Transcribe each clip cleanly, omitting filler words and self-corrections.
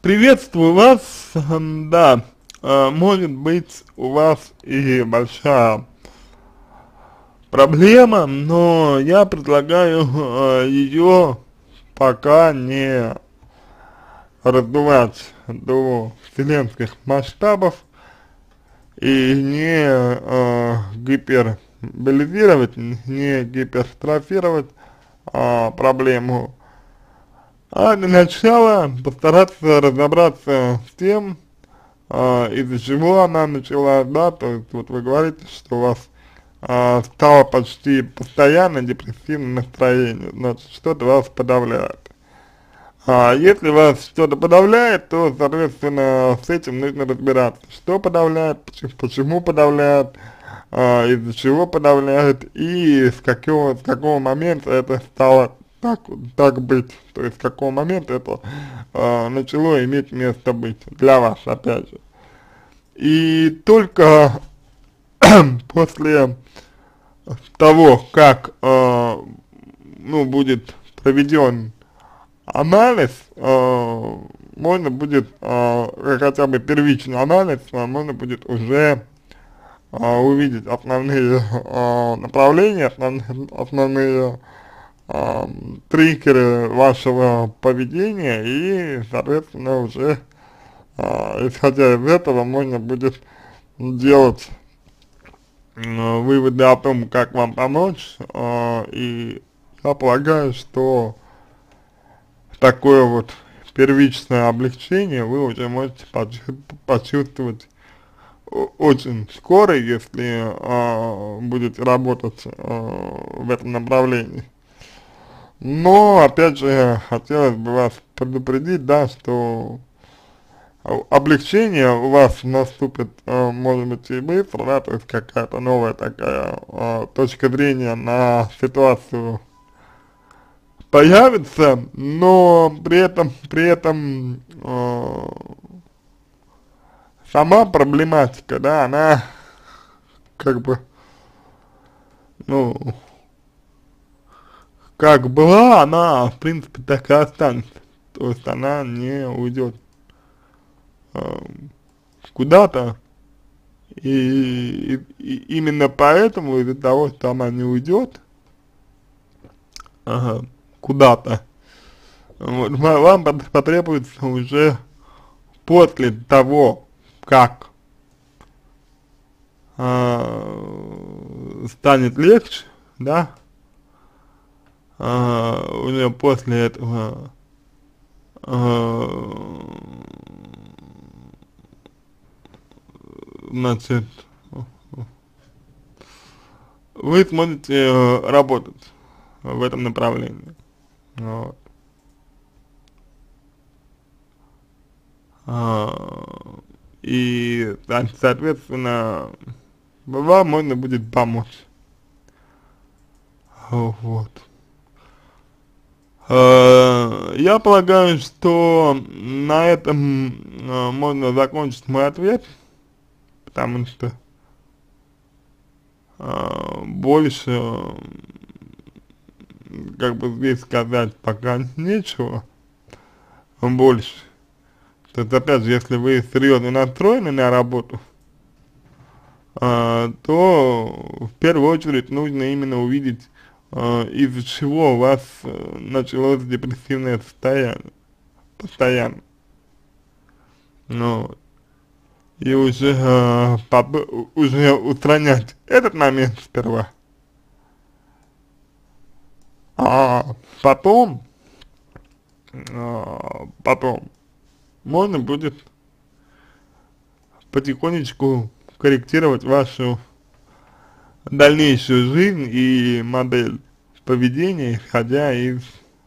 Приветствую вас, да, может быть у вас и большая проблема, но я предлагаю ее пока не раздувать до вселенских масштабов и не гиперболизировать, не гипертрофировать проблему, а для начала постараться разобраться с тем, из-за чего она началась, да, то есть вот вы говорите, что у вас стало почти постоянно депрессивное настроение, значит, что-то вас подавляет. А если вас что-то подавляет, то, соответственно, с этим нужно разбираться, что подавляет, почему подавляет, из-за чего подавляет и с какого момента это стало так быть, то есть с какого момента это начало иметь место быть для вас, опять же. И только после того, как ну, будет проведен анализ, можно будет, хотя бы первичный анализ, можно будет уже увидеть основные направления, основные триггеры вашего поведения и, соответственно, уже исходя из этого можно будет делать выводы о том, как вам помочь, и я полагаю, что такое вот первичное облегчение вы уже можете почувствовать очень скоро, если будете работать в этом направлении. Но, опять же, хотелось бы вас предупредить, да, что облегчение у вас наступит, может быть, и быстро, да, то есть какая-то новая такая точка зрения на ситуацию появится, но при этом сама проблематика, да, она как бы, ну, как была, она, в принципе, так и останется, то есть она не уйдет куда-то, и именно поэтому, из-за того, что она не уйдет куда-то, вот, вам потребуется уже после того, как станет легче, да, уже после этого значит, вы сможете работать в этом направлении. Вот. И, соответственно, вам можно будет помочь. Вот. Я полагаю, что на этом можно закончить мой ответ, потому что больше как бы здесь сказать пока нечего больше. То есть, опять же, если вы серьезно настроены на работу, то в первую очередь нужно именно увидеть, из-за чего у вас началось депрессивное состояние постоянно. Ну, и уже, уже устранять этот момент сперва. А потом можно будет потихонечку корректировать вашу дальнейшую жизнь и модель поведения, исходя из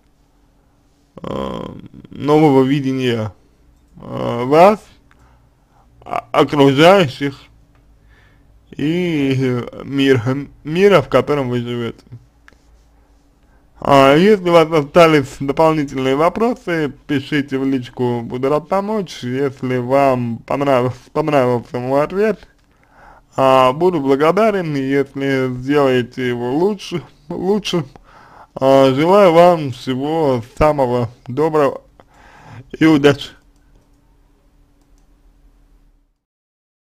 нового видения вас, окружающих и мира, в котором вы живете. Если у вас остались дополнительные вопросы, пишите в личку, буду рад помочь. Если вам понравился мой ответ, буду благодарен, если сделаете его лучше. Желаю вам всего самого доброго и удачи.